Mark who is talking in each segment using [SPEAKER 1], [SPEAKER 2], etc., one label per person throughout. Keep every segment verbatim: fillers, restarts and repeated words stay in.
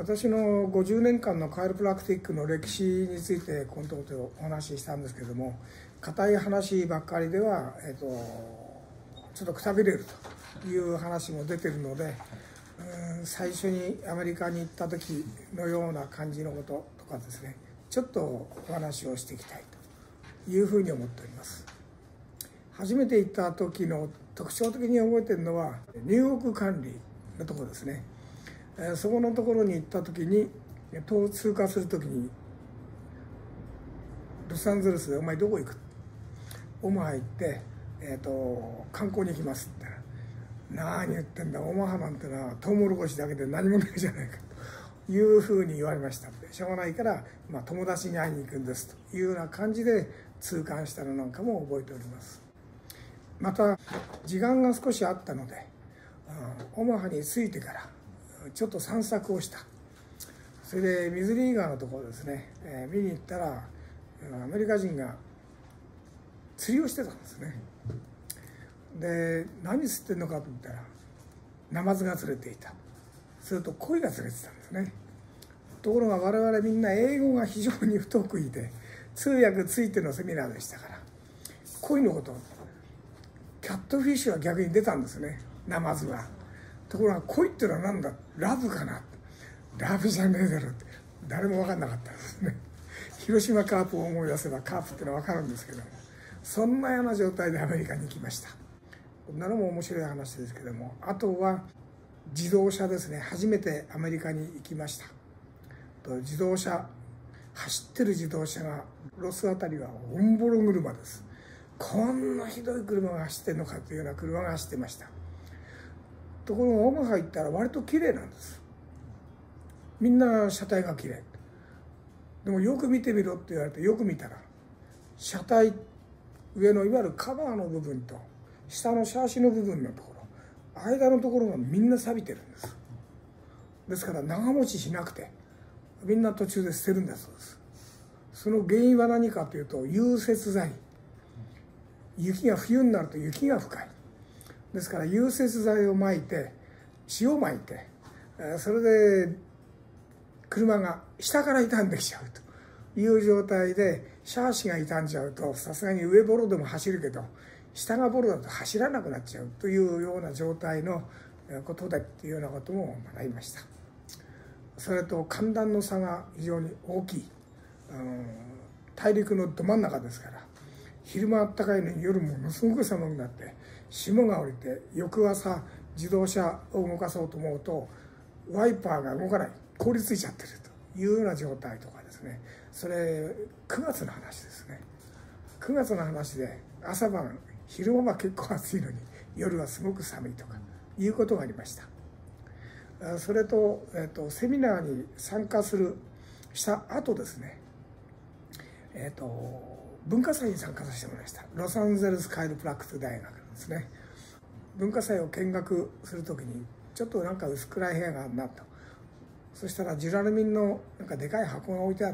[SPEAKER 1] 私のごじゅうねんかんのカイロプラクティックの歴史についてこのところお話ししたんですけれども、固い話ばっかりでは、えっと、ちょっとくたびれるという話も出てるので、うん、最初にアメリカに行った時のような感じのこととかですね、ちょっとお話をしていきたいというふうに思っております。初めて行った時の特徴的に覚えているのは入国管理のところですね。そこのところに行った時に、通過する時にロサンゼルスでお前どこ行く？オマハ行って、えーと、観光に行きますって言ったら、何言ってんだ、オマハなんてのはトウモロコシだけで何もないじゃないかというふうに言われました。しょうがないから、まあ、友達に会いに行くんですというような感じで痛感したのなんかも覚えております。また時間が少しあったので、オマハに着いてからちょっと散策をした。それでミズリー川のところですね、えー、見に行ったらアメリカ人が釣りをしてたんですね。で、何釣ってんのかと思ったらナマズが釣れていた。それと鯉が釣れてたんですね。ところが我々みんな英語が非常に不得意で、通訳ついてのセミナーでしたから、鯉のことキャットフィッシュは逆に出たんですね、ナマズは。ところが鯉っていうのは何だ、ラブかな、ラブじゃねえだろって、誰も分かんなかったですね。広島カープを思い出せばカープっていうのは分かるんですけども、そんなような状態でアメリカに行きました。こんなのも面白い話ですけども、あとは自動車ですね。初めてアメリカに行きました。と自動車、走ってる自動車がロスあたりはオンボロ車です。こんなひどい車が走ってるのかというような車が走ってました。ところがオマハ行ったら割と綺麗なんです。みんな車体が綺麗。でもよく見てみろって言われてよく見たら、車体上のいわゆるカバーの部分と下のシャーシの部分のところ、間のところがみんな錆びてるんです。ですから長持ちしなくてみんな途中で捨てるんだそうです。その原因は何かというと融雪剤。雪が冬になると雪が深い。ですから融雪剤をまいて塩をまいて、それで車が下から傷んできちゃうという状態で、シャーシが傷んじゃうとさすがに上ボロでも走るけど下がボロだと走らなくなっちゃうというような状態のことでっていうようなことも学びました。それと寒暖の差が非常に大きい、あの大陸のど真ん中ですから、昼間あったかいのに夜ものすごく寒くなって霜が降りて、翌朝自動車を動かそうと思うとワイパーが動かない、凍りついちゃってるというような状態とかですね。それくがつの話ですね。くがつの話で朝晩昼間は結構暑いのに夜はすごく寒いとかいうことがありました。それと、えっと、セミナーに参加するした後ですね、えっと文化祭に参加させてもらいました。ロサンゼルスカイロプラクティック大学ですね。文化祭を見学するときにちょっとなんか薄暗い部屋があるなと。そしたらジュラルミンのなんかでかい箱が置いてある。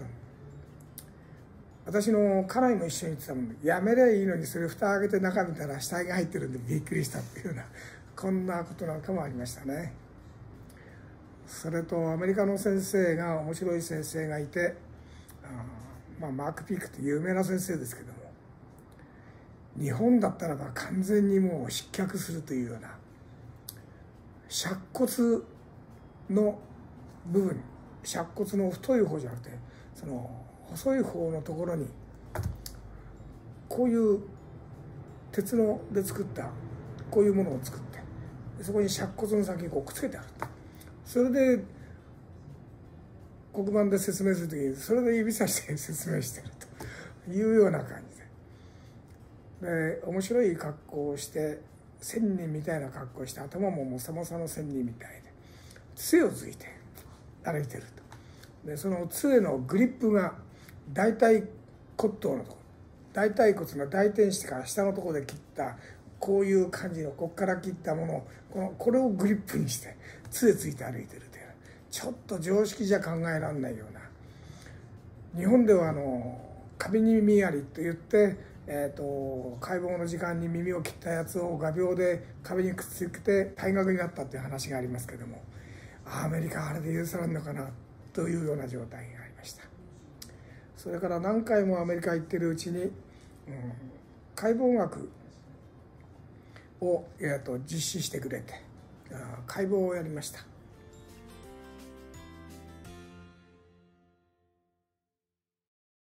[SPEAKER 1] 私の家内も一緒に行ってたもんで、やめりゃいいのにそれ蓋開けて中見たら死体が入ってるんでびっくりしたっていうような、こんなことなんかもありましたね。それとアメリカの先生が面白い先生がいて、あまあ、マーク・ピークって有名な先生ですけども、日本だったらば完全にもう失脚するというような尺骨の部分、尺骨の太い方じゃなくてその細い方のところにこういう鉄ので作ったこういうものを作って、そこに尺骨の先にこうくっつけてある。それで黒板で説明するときにそれで指さして説明してるというような感じで、で面白い格好をして仙人みたいな格好をして、頭ももさもさの仙人みたいで杖をついて歩いてると。でその杖のグリップが大腿骨頭のところ、大腿骨の大天子から下のところで切ったこういう感じのここから切ったものをこのこれをグリップにして杖ついて歩いてるという、ちょっと常識じゃ考えられないような。日本ではあの壁に耳ありと言って、えー、と解剖の時間に耳を切ったやつを画鋲で壁にくっつけて退学になったという話がありますけども、 アメリカあれで許されるのかなというような状態がありました。それから何回もアメリカ行ってるうちに、うん、解剖学を、えー、と実施してくれて解剖をやりました。